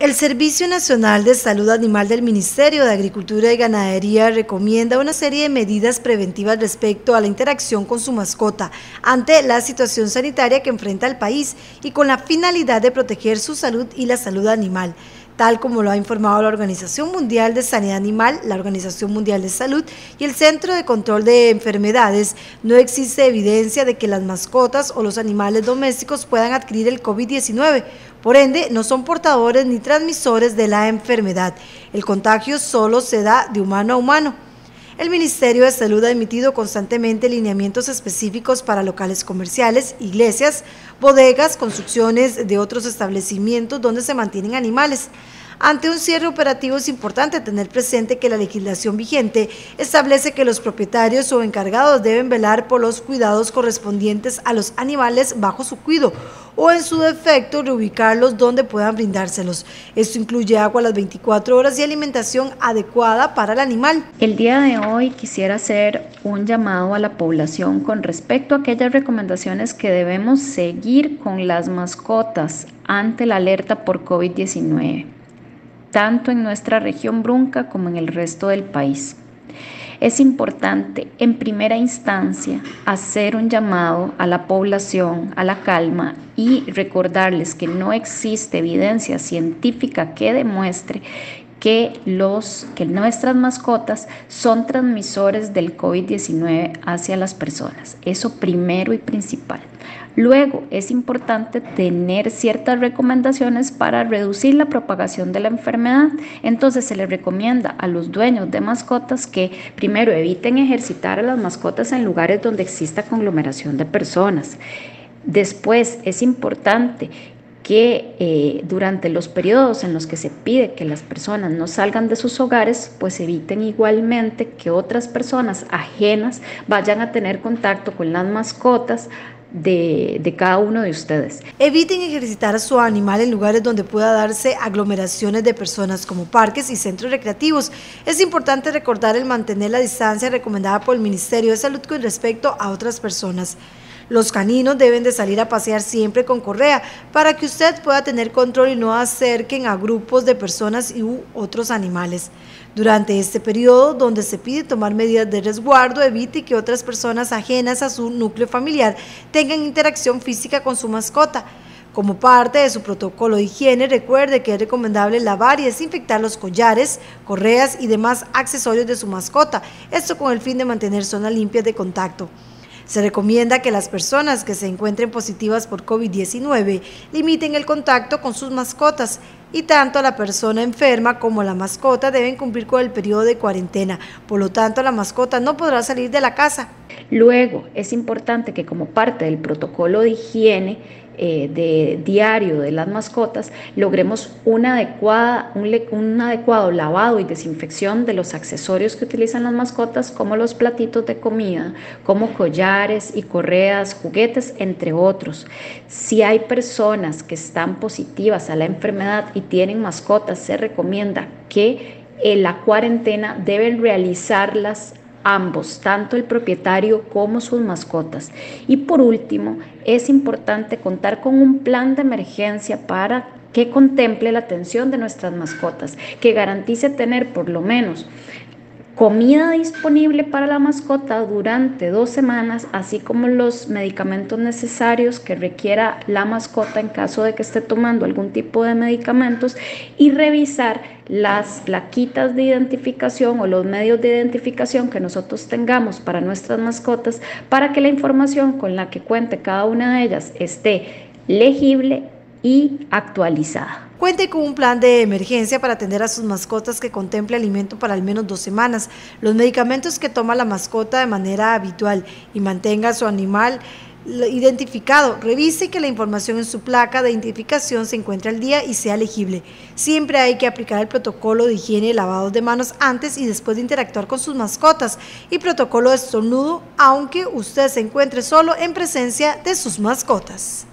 El Servicio Nacional de Salud Animal del Ministerio de Agricultura y Ganadería recomienda una serie de medidas preventivas respecto a la interacción con su mascota ante la situación sanitaria que enfrenta el país y con la finalidad de proteger su salud y la salud animal. Tal como lo ha informado la Organización Mundial de Sanidad Animal, la Organización Mundial de Salud y el Centro de Control de Enfermedades, no existe evidencia de que las mascotas o los animales domésticos puedan adquirir el COVID-19. Por ende, no son portadores ni transmisores de la enfermedad. El contagio solo se da de humano a humano. El Ministerio de Salud ha emitido constantemente lineamientos específicos para locales comerciales, iglesias, bodegas, construcciones de otros establecimientos donde se mantienen animales. Ante un cierre operativo es importante tener presente que la legislación vigente establece que los propietarios o encargados deben velar por los cuidados correspondientes a los animales bajo su cuidado o en su defecto reubicarlos donde puedan brindárselos. Esto incluye agua a las 24 horas y alimentación adecuada para el animal. El día de hoy quisiera hacer un llamado a la población con respecto a aquellas recomendaciones que debemos seguir con las mascotas ante la alerta por COVID-19. Tanto en nuestra región Brunca como en el resto del país. Es importante, en primera instancia, hacer un llamado a la población a la calma y recordarles que no existe evidencia científica que demuestre que nuestras mascotas son transmisores del COVID-19 hacia las personas. Eso primero y principal. Luego, es importante tener ciertas recomendaciones para reducir la propagación de la enfermedad. Entonces, se les recomienda a los dueños de mascotas que primero eviten ejercitar a las mascotas en lugares donde exista conglomeración de personas. Después, es importante que durante los periodos en los que se pide que las personas no salgan de sus hogares, pues eviten igualmente que otras personas ajenas vayan a tener contacto con las mascotas de cada uno de ustedes. Eviten ejercitar a su animal en lugares donde pueda darse aglomeraciones de personas como parques y centros recreativos. Es importante recordar el mantener la distancia recomendada por el Ministerio de Salud con respecto a otras personas. Los caninos deben de salir a pasear siempre con correa para que usted pueda tener control y no acerquen a grupos de personas u otros animales. Durante este periodo, donde se pide tomar medidas de resguardo, evite que otras personas ajenas a su núcleo familiar tengan interacción física con su mascota. Como parte de su protocolo de higiene, recuerde que es recomendable lavar y desinfectar los collares, correas y demás accesorios de su mascota, esto con el fin de mantener zonas limpias de contacto. Se recomienda que las personas que se encuentren positivas por COVID-19 limiten el contacto con sus mascotas y tanto la persona enferma como la mascota deben cumplir con el periodo de cuarentena. Por lo tanto, la mascota no podrá salir de la casa. Luego, es importante que como parte del protocolo de higiene de diario de las mascotas, logremos un adecuado lavado y desinfección de los accesorios que utilizan las mascotas, como los platitos de comida, como collares y correas, juguetes, entre otros. Si hay personas que están positivas a la enfermedad y tienen mascotas, se recomienda que en la cuarentena deben realizarlas ambos, tanto el propietario como sus mascotas. Y por último, es importante contar con un plan de emergencia para que contemple la atención de nuestras mascotas, que garantice tener por lo menos comida disponible para la mascota durante 2 semanas, así como los medicamentos necesarios que requiera la mascota en caso de que esté tomando algún tipo de medicamentos, y revisar las plaquitas de identificación o los medios de identificación que nosotros tengamos para nuestras mascotas, para que la información con la que cuente cada una de ellas esté legible y actualizada. Cuente con un plan de emergencia para atender a sus mascotas que contemple alimento para al menos 2 semanas, los medicamentos que toma la mascota de manera habitual y mantenga a su animal identificado. Revise que la información en su placa de identificación se encuentre al día y sea legible. Siempre hay que aplicar el protocolo de higiene y lavado de manos antes y después de interactuar con sus mascotas y protocolo de estornudo, aunque usted se encuentre solo en presencia de sus mascotas.